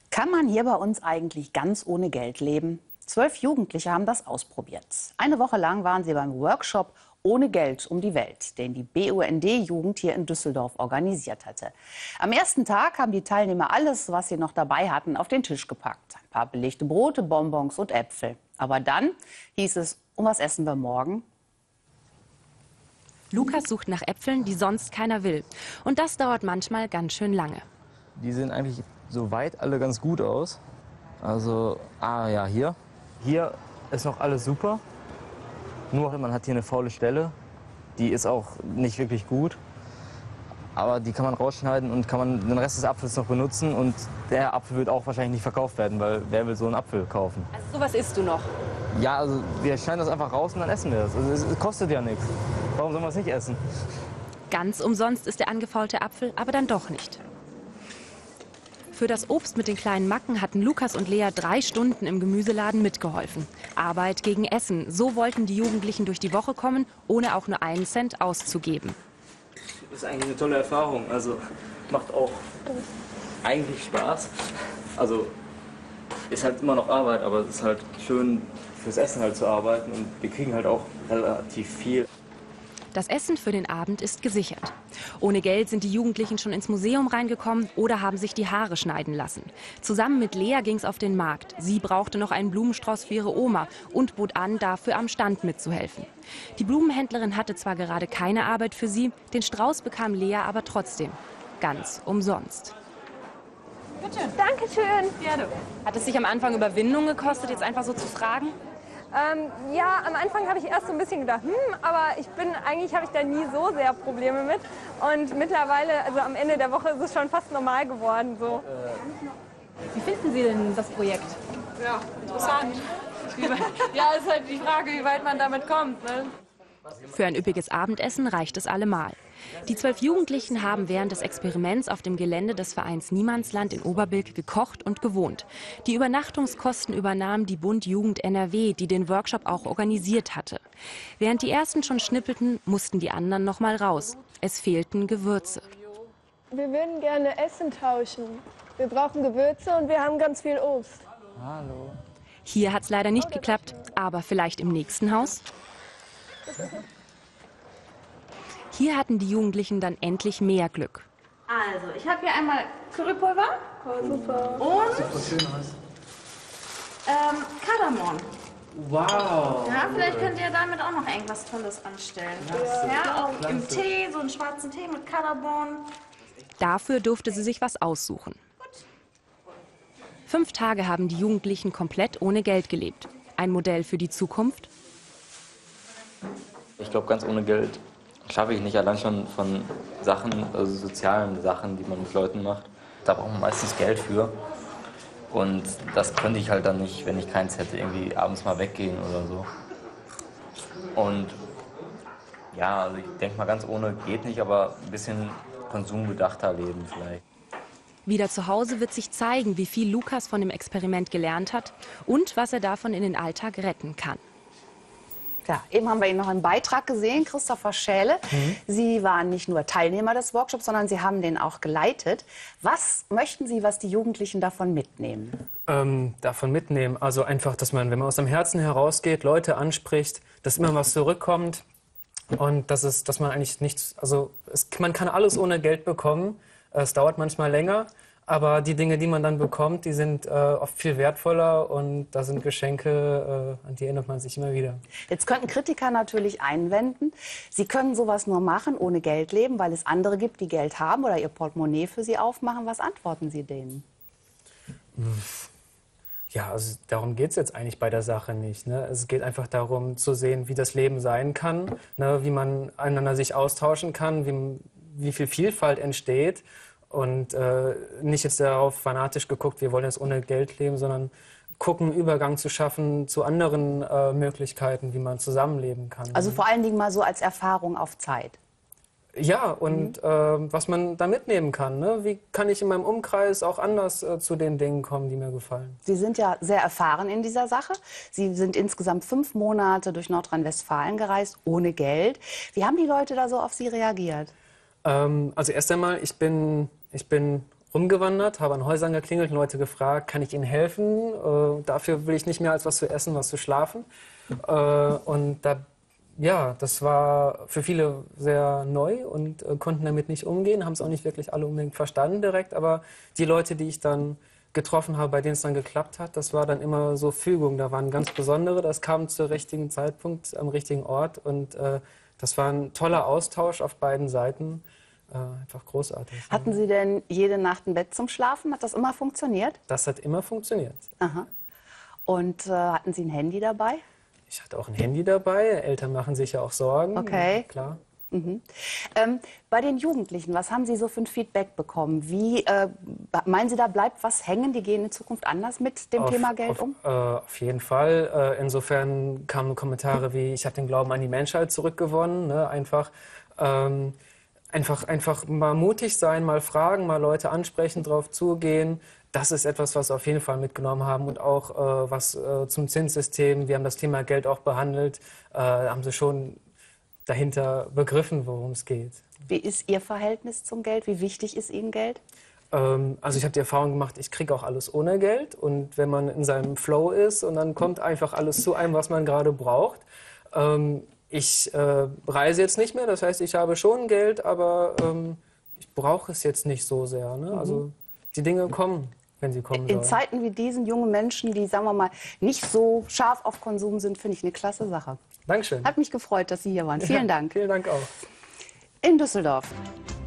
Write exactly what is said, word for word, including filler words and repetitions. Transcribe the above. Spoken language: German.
Kann man hier bei uns eigentlich ganz ohne Geld leben? Zwölf Jugendliche haben das ausprobiert. Eine Woche lang waren sie beim Workshop Ohne Geld um die Welt, den die B U N D-Jugend hier in Düsseldorf organisiert hatte. Am ersten Tag haben die Teilnehmer alles, was sie noch dabei hatten, auf den Tisch gepackt. Ein paar belegte Brote, Bonbons und Äpfel. Aber dann hieß es, um was essen wir morgen? Lukas sucht nach Äpfeln, die sonst keiner will. Und das dauert manchmal ganz schön lange. Die sehen eigentlich soweit alle ganz gut aus. Also, ah ja, hier. Hier ist noch alles super. Nur man hat hier eine faule Stelle. Die ist auch nicht wirklich gut. Aber die kann man rausschneiden und kann man den Rest des Apfels noch benutzen. Und der Apfel wird auch wahrscheinlich nicht verkauft werden, weil wer will so einen Apfel kaufen? Also sowas isst du noch? Ja, also wir schneiden das einfach raus und dann essen wir das. Also es, es kostet ja nichts. Warum soll man es nicht essen? Ganz umsonst ist der angefaulte Apfel aber dann doch nicht. Für das Obst mit den kleinen Macken hatten Lukas und Lea drei Stunden im Gemüseladen mitgeholfen. Arbeit gegen Essen. So wollten die Jugendlichen durch die Woche kommen, ohne auch nur einen Cent auszugeben. Das ist eigentlich eine tolle Erfahrung. Also macht auch eigentlich Spaß. Also ist halt immer noch Arbeit, aber es ist halt schön fürs Essen halt zu arbeiten und wir kriegen halt auch relativ viel. Das Essen für den Abend ist gesichert. Ohne Geld sind die Jugendlichen schon ins Museum reingekommen oder haben sich die Haare schneiden lassen. Zusammen mit Lea ging es auf den Markt. Sie brauchte noch einen Blumenstrauß für ihre Oma und bot an, dafür am Stand mitzuhelfen. Die Blumenhändlerin hatte zwar gerade keine Arbeit für sie, den Strauß bekam Lea aber trotzdem. Ganz umsonst. Bitte. Dankeschön. Gerne. Hat es sich am Anfang Überwindung gekostet, jetzt einfach so zu fragen? Ähm, ja, am Anfang habe ich erst so ein bisschen gedacht, hm, aber ich bin, eigentlich habe ich da nie so sehr Probleme mit. Und mittlerweile, also am Ende der Woche ist es schon fast normal geworden. So. Wie finden Sie denn das Projekt? Ja, interessant. Ja, ist halt die Frage, wie weit man damit kommt. Ne? Für ein üppiges Abendessen reicht es allemal. Die zwölf Jugendlichen haben während des Experiments auf dem Gelände des Vereins Niemandsland in Oberbilk gekocht und gewohnt. Die Übernachtungskosten übernahm die Bund Jugend N R W, die den Workshop auch organisiert hatte. Während die ersten schon schnippelten, mussten die anderen noch mal raus. Es fehlten Gewürze. Wir würden gerne Essen tauschen. Wir brauchen Gewürze und wir haben ganz viel Obst. Hallo. Hier hat es leider nicht geklappt, aber vielleicht im nächsten Haus? Hier hatten die Jugendlichen dann endlich mehr Glück. Also, ich habe hier einmal Currypulver Oh, super. und Super schön aus. ähm, Kardamom. Wow. Ja, vielleicht könnt ihr damit auch noch irgendwas Tolles anstellen. Ja, auch im Tee, so einen schwarzen Tee mit Kardamom. Dafür durfte sie sich was aussuchen. Fünf Tage haben die Jugendlichen komplett ohne Geld gelebt. Ein Modell für die Zukunft? Ich glaube, ganz ohne Geld schaffe ich nicht, allein schon von Sachen, also sozialen Sachen, die man mit Leuten macht. Da braucht man meistens Geld für. Und das könnte ich halt dann nicht, wenn ich keins hätte, irgendwie abends mal weggehen oder so. Und ja, also ich denke mal, ganz ohne geht nicht, aber ein bisschen konsumbedachter leben vielleicht. Wieder zu Hause wird sich zeigen, wie viel Lukas von dem Experiment gelernt hat und was er davon in den Alltag retten kann. Ja, eben haben wir Ihnen noch einen Beitrag gesehen, Christopher Schäle. Mhm. Sie waren nicht nur Teilnehmer des Workshops, sondern Sie haben den auch geleitet. Was möchten Sie, was die Jugendlichen davon mitnehmen? Ähm, davon mitnehmen, also einfach, dass man, wenn man aus dem Herzen herausgeht, Leute anspricht, dass immer was zurückkommt und dass, es, dass man eigentlich nichts, also es, man kann alles ohne Geld bekommen, es dauert manchmal länger. Aber die Dinge, die man dann bekommt, die sind äh, oft viel wertvoller und da sind Geschenke, äh, an die erinnert man sich immer wieder. Jetzt könnten Kritiker natürlich einwenden, Sie können sowas nur machen, ohne Geld leben, weil es andere gibt, die Geld haben oder ihr Portemonnaie für Sie aufmachen. Was antworten Sie denen? Ja, also darum geht es jetzt eigentlich bei der Sache nicht. Ne? Es geht einfach darum zu sehen, wie das Leben sein kann, ne? Wie man einander sich austauschen kann, wie, wie viel Vielfalt entsteht. Und äh, nicht jetzt darauf fanatisch geguckt, wir wollen jetzt ohne Geld leben, sondern gucken, Übergang zu schaffen zu anderen äh, Möglichkeiten, wie man zusammenleben kann. Also vor allen Dingen mal so als Erfahrung auf Zeit. Ja, und mhm. äh, was man da mitnehmen kann. Ne? Wie kann ich in meinem Umkreis auch anders äh, zu den Dingen kommen, die mir gefallen? Sie sind ja sehr erfahren in dieser Sache. Sie sind insgesamt fünf Monate durch Nordrhein-Westfalen gereist, ohne Geld. Wie haben die Leute da so auf Sie reagiert? Ähm, also erst einmal, ich bin, ich bin rumgewandert, habe an Häusern geklingelt, Leute gefragt, kann ich ihnen helfen? Äh, dafür will ich nicht mehr als was zu essen, was zu schlafen. Äh, und da, ja, das war für viele sehr neu und äh, konnten damit nicht umgehen, haben es auch nicht wirklich alle unbedingt verstanden direkt. Aber die Leute, die ich dann getroffen habe, bei denen es dann geklappt hat, das war dann immer so Fügung. Da waren ganz besondere, das kam zum richtigen Zeitpunkt, am richtigen Ort. Und äh, das war ein toller Austausch auf beiden Seiten. Äh, einfach großartig. Hatten Sie denn jede Nacht ein Bett zum Schlafen? Hat das immer funktioniert? Das hat immer funktioniert. Aha. Und äh, hatten Sie ein Handy dabei? Ich hatte auch ein Handy dabei. Eltern machen sich ja auch Sorgen. Okay. Klar. Mhm. Ähm, bei den Jugendlichen, was haben Sie so für ein Feedback bekommen? Wie, äh, meinen Sie, da bleibt was hängen? Die gehen in Zukunft anders mit dem Auf, Thema Geld auf, um? Äh, auf jeden Fall. Äh, insofern kamen Kommentare wie, ich habe den Glauben an die Menschheit zurückgewonnen. Ne? Einfach, ähm, einfach, einfach mal mutig sein, mal fragen, mal Leute ansprechen, drauf zugehen. Das ist etwas, was wir auf jeden Fall mitgenommen haben. Und auch äh, was äh, zum Zinssystem. Wir haben das Thema Geld auch behandelt. Äh, haben sie schon dahinter begriffen, worum es geht. Wie ist Ihr Verhältnis zum Geld? Wie wichtig ist Ihnen Geld? Ähm, also ich habe die Erfahrung gemacht, ich kriege auch alles ohne Geld. Und wenn man in seinem Flow ist und dann kommt einfach alles zu einem, was man gerade braucht. Ähm, ich äh, reise jetzt nicht mehr, das heißt, ich habe schon Geld, aber ähm, ich brauche es jetzt nicht so sehr. Ne? Also die Dinge kommen, wenn sie kommen In sollen. Zeiten wie diesen, junge Menschen, die, sagen wir mal, nicht so scharf auf Konsum sind, finde ich eine klasse Sache. Dankeschön. Hat mich gefreut, dass Sie hier waren. Vielen Dank. Vielen Dank auch. In Düsseldorf.